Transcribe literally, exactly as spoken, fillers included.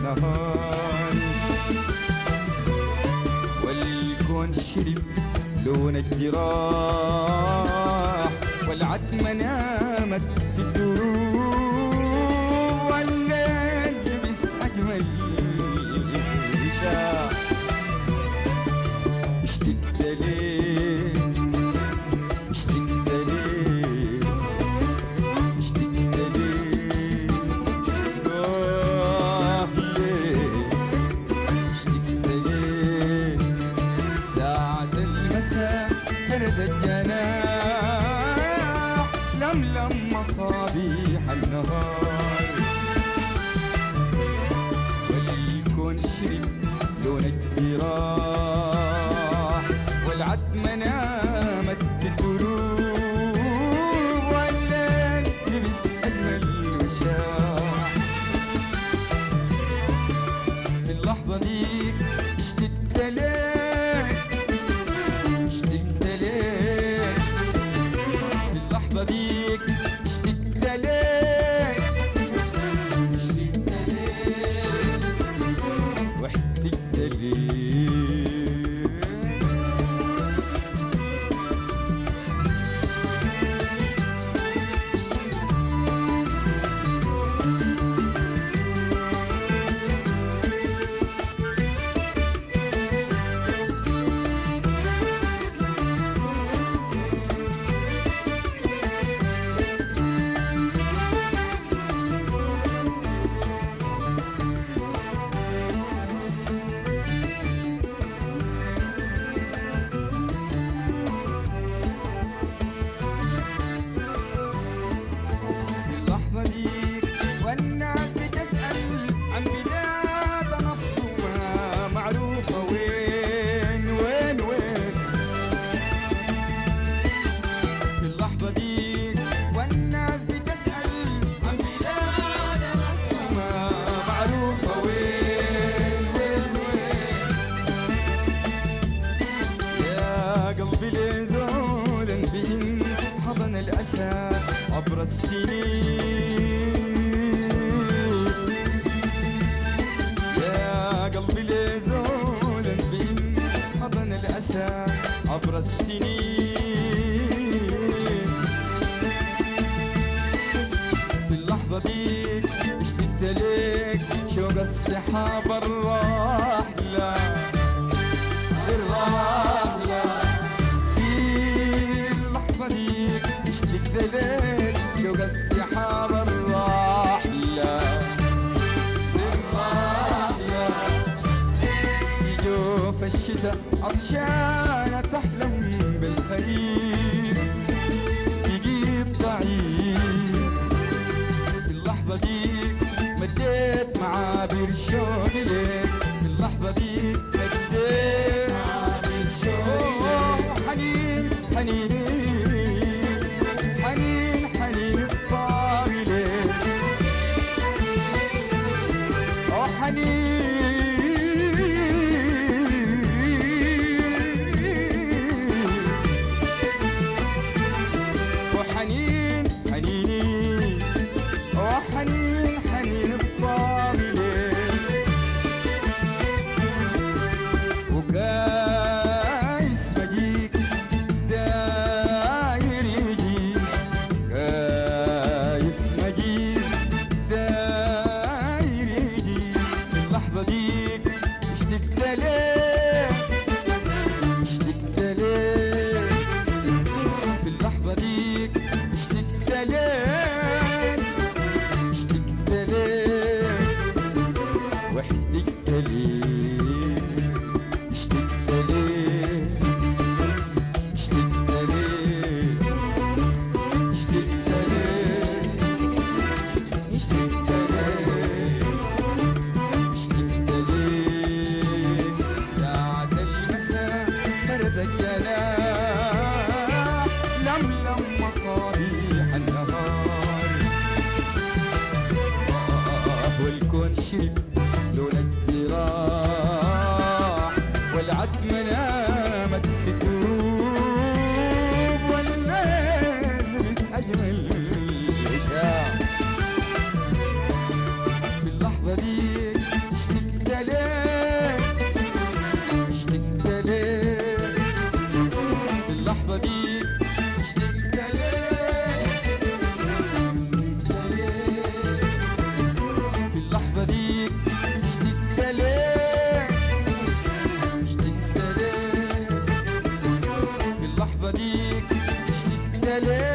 النهار، والكون شرب لون الجراح، والعتمة نامت في الدروب، والليل لبس أجمل رشاح. اشتقت ليه اشتقت ليه اشتقت ليه آه ليه اشتقت ليه. ساعة المساء فرد الجناح، لملم مصابيح النهار، والكون شرب لون الجراح، والعتمة نامت في الدروب، والليل لبس أجمل وشاح. في اللحظة ديك اشتقت ليك اشتقت ليك في اللحظة ديك اشتقت ليك اشتقت ليك واحتقت ليك. والناس بتسأل عن بلاد نصبها معروفة وين وين وين. في اللحظة دي والناس بتسأل عن بلاد نصبها معروفة وين وين وين. يا قلبي ليه زول بين حضن الأسى عبر السنين، قلبي ليه زول بين حضن الأسى عبر السنين. في اللحظة ديك اشتقت ليك شوق السحاب الراحلة الراحلة. في اللحظة ديك اشتقت ليك شوق السحاب الراحلة في الشتاء عطشانة تحلم بالخريف بقيت ضعيف. في اللحظة دي مديت معابر الشوق ليك، في اللحظة دي مديت معابر الشوق ليك. حنين حنيني حنين حنين الطار ليك، أو حنين حنين حنيني وحنين حنين الطابل وكايس مجيك داير يجيك، كايس مجيك داير يجيك. في اللحظة ديك اشتقت ليك اشتقت ليك في اللحظة ديك اشتقت ليك اشتقت ليك واحتقت ليك اشتقت ليك اشتقت ليك اشتقت ليك اشتقت ليك اشتقت ليك. ساعة المساء فرد الجناح، لملم مصابيح النهار، والكون شرب لون الجراح، والعتمة نامت في الدروب، والليل لبس أجمل عشاء. في اللحظة دي ليل